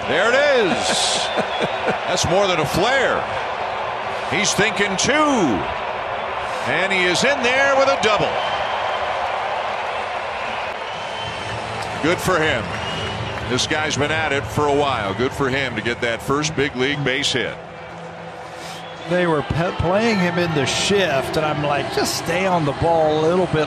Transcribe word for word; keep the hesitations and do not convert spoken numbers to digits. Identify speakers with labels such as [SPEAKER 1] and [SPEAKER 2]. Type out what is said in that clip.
[SPEAKER 1] There it is. That's more than a flare. He's thinking two. And he is in there with a double. Good for him. This guy's been at it for a while. Good for him to get that first big league base hit.
[SPEAKER 2] They were playing him in the shift, and I'm like, just stay on the ball a little bit.